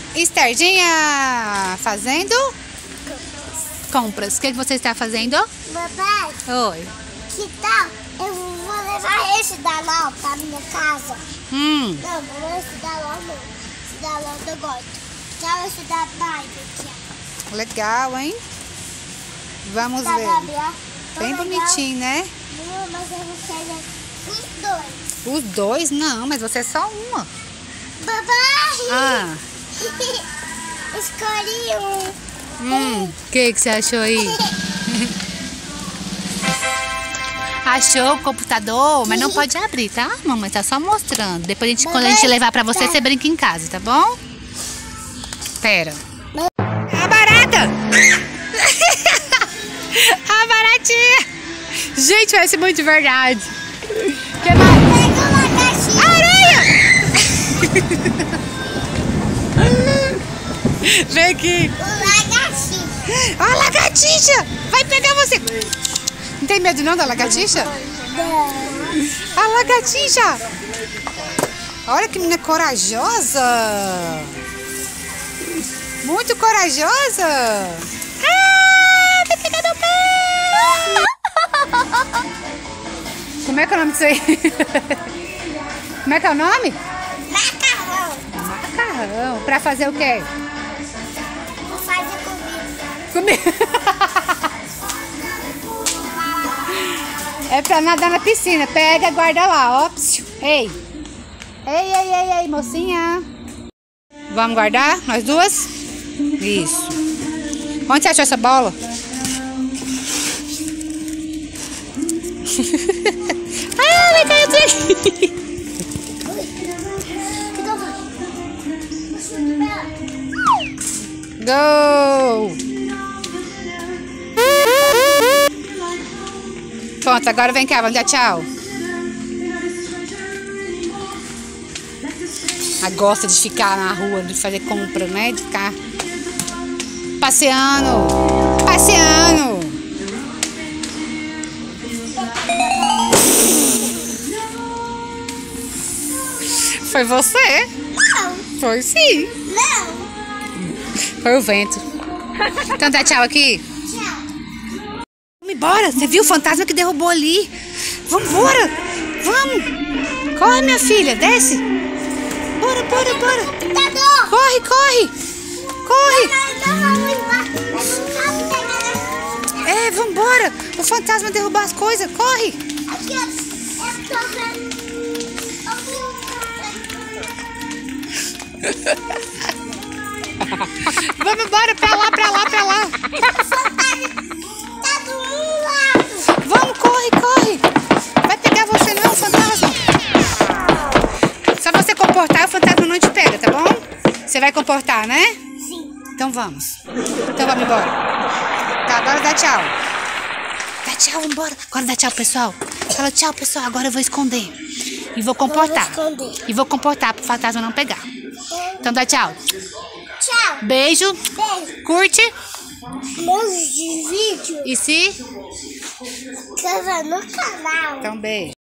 Esterdinha fazendo compras. O que você está fazendo? Papai, Oi. que tal? Eu vou levar esse da LOL pra minha casa. Não, vou esse da LOL não. Esse da LOL eu gosto. Tchau, esse da Barbie aqui, ó. Legal, hein? Vamos Da ver. Barbie, ó. Bem Tão bonitinho, né? legal. Não, mas eu não quero os dois. Os dois? Não, mas você é só uma. Papai! Escolhi um. O que você achou aí? Achou o computador? Mas não pode abrir, tá? Mamãe tá só mostrando. Depois quando a gente levar pra você, você brinca em casa, tá bom? Pera. A barata! A baratinha! Gente, parece muito de verdade. Que mais? Pega uma caixinha. Aranha! Vem aqui. O lagartixa. Ó a lagartixa! Vai pegar você! Não tem medo não da lagartixa? A lagartixa! Olha que menina corajosa! Muito corajosa! Ah! Vai pegar meu pé! Como é que é o nome disso aí? Como é que é o nome? Macarrão. Macarrão. Pra fazer o quê? Vou fazer comida. Comida. É pra nadar na piscina. Pega, guarda lá, ó. Psiu. Ei. Ei, mocinha. Vamos guardar, nós duas? Isso. Onde você achou essa bola? Ah, vai cair aqui. Go! Pronto, agora vem cá, vamos dar tchau. Ela gosta de ficar na rua, de fazer compra, né? De ficar passeando. Passeando. Foi você? Não. Foi sim. Não. Foi o vento. Então dá tchau aqui. Tchau. Vamos embora. Você viu o fantasma que derrubou ali? Vamos embora. Vamos. Corre, minha filha. Desce. Bora. Computador. Corre. É, vambora. O fantasma derrubou as coisas. Corre. Aqui, ó. Eu tô vendo. Vamos embora. Pra lá. Tá do um lado. Vamos, corre. Vai pegar você não, fantasma. Só você comportar, o fantasma não te pega, tá bom? Você vai comportar, né? Sim. Então vamos. Então vamos embora. Tá, agora dá tchau. Dá tchau, vambora. Agora dá tchau, pessoal. Fala tchau, pessoal. Agora eu vou esconder. E vou comportar. E vou comportar pro fantasma não pegar. Então dá tchau. Tchau. Beijo. Beijo. Curte. Meus vídeos. E se... Inscreva no canal. Então beijo.